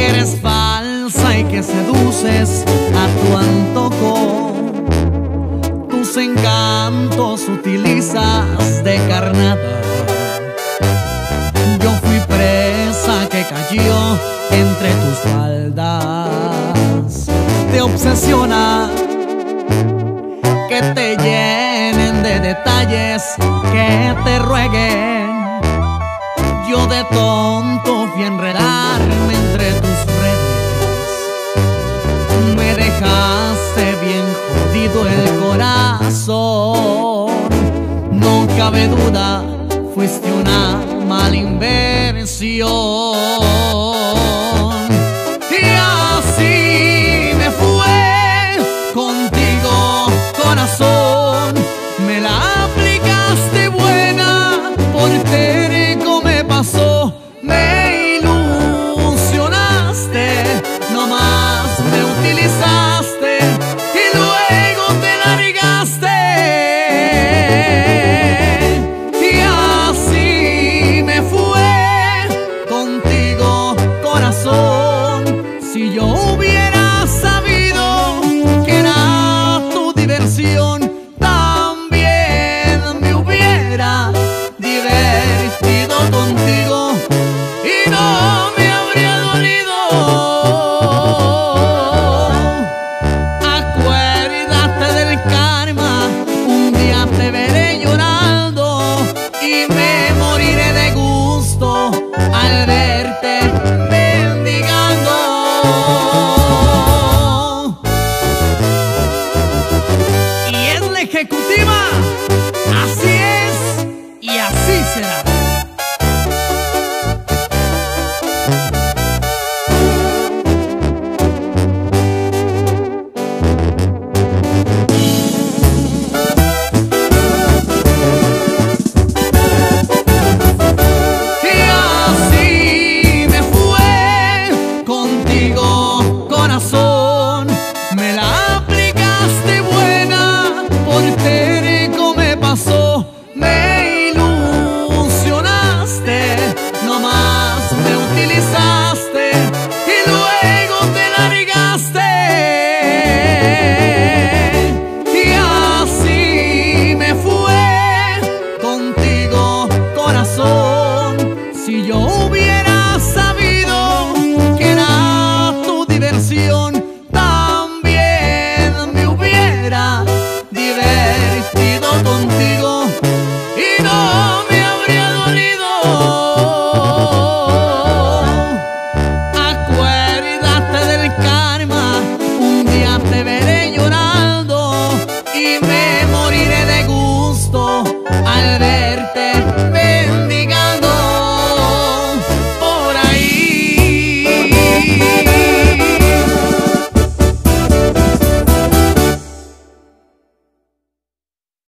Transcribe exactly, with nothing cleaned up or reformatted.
que eres falsa y que seduces a tu antojo. Tus encantos utilizas de carnada. Yo fui presa que cayó entre tus faldas. Te obsesiona que te llenen de detalles, que te rueguen. Yo de tonto fui a enredarme entre tus redes. Me dejaste bien jodido el corazón. No cabe duda, fuiste una mala inversión. Y así me fue contigo, corazón. Me la aplicaste buena, por terco me pasó. Me ilusionaste, nomás me utilizaste y luego te largaste. Y así me fue contigo, corazón. Si yo hubiera sabido que era tu diversión, también me hubiera divertido contigo y no me habría dolido. Acuérdate del karma, un día te veré llorando y me moriré de gusto al verte mendigando. Y es la ejecutiva, así es y así será. Y así me fue contigo, corazón. Me la aplicaste buena, por terco me pasó. Me ilusionaste, nomás me utilizaste y luego te largaste. Y así me fue contigo, corazón. Si yo